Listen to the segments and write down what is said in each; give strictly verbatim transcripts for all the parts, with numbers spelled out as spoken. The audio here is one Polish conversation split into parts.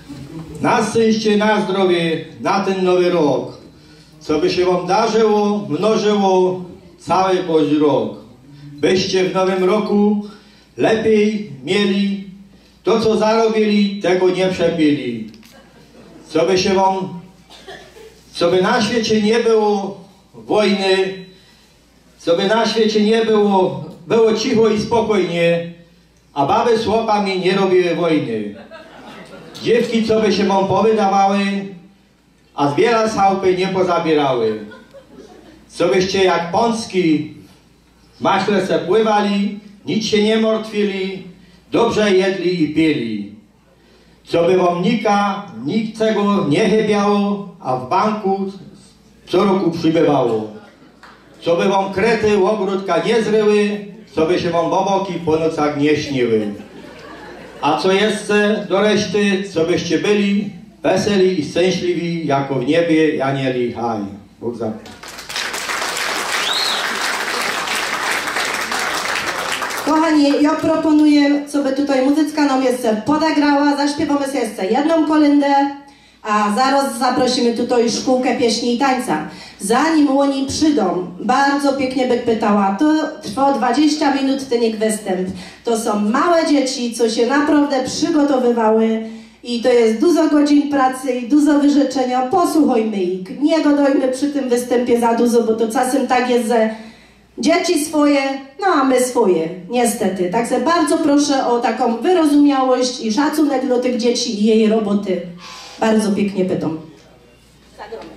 Na szczęście, na zdrowie, na ten nowy rok, co by się wam darzyło, mnożyło cały Boży rok. Byście w nowym roku lepiej mieli, to co zarobili, tego nie przepili. Co by się wam, co by na świecie nie było wojny, co by na świecie nie było, było cicho i spokojnie, a baby z chłopami nie robiły wojny. Dziewki, co by się wam powydawały, a zbiera chałupy nie pozabierały. Co byście jak pączki w maśle se pływali, nic się nie martwili, dobrze jedli i pili. Co by wam nika, niczego nie chybiało, a w banku co roku przybywało. Co by wam krety ogródka nie zryły, co by się wam boboki po nocach nie śniły. A co jeszcze do reszty, co byście byli weseli i szczęśliwi, jako w niebie anieli. Haj. Bóg zapłać. Kochani, ja proponuję, co by tutaj muzyczka nam jeszcze podegrała, zaśpiewamy sobie jeszcze jedną kolędę, a zaraz zaprosimy tutaj szkółkę pieśni i tańca. Zanim oni przyjdą, bardzo pięknie by pytała, to trwa dwadzieścia minut ten ich występ. To są małe dzieci, co się naprawdę przygotowywały i to jest dużo godzin pracy i dużo wyrzeczenia. Posłuchajmy ich, nie godojmy przy tym występie za dużo, bo to czasem tak jest, że dzieci swoje, no a my swoje, niestety. Także bardzo proszę o taką wyrozumiałość i szacunek do tych dzieci i jej roboty. Bardzo pięknie pytam. Zagromy.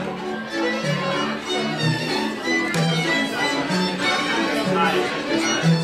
Thank you.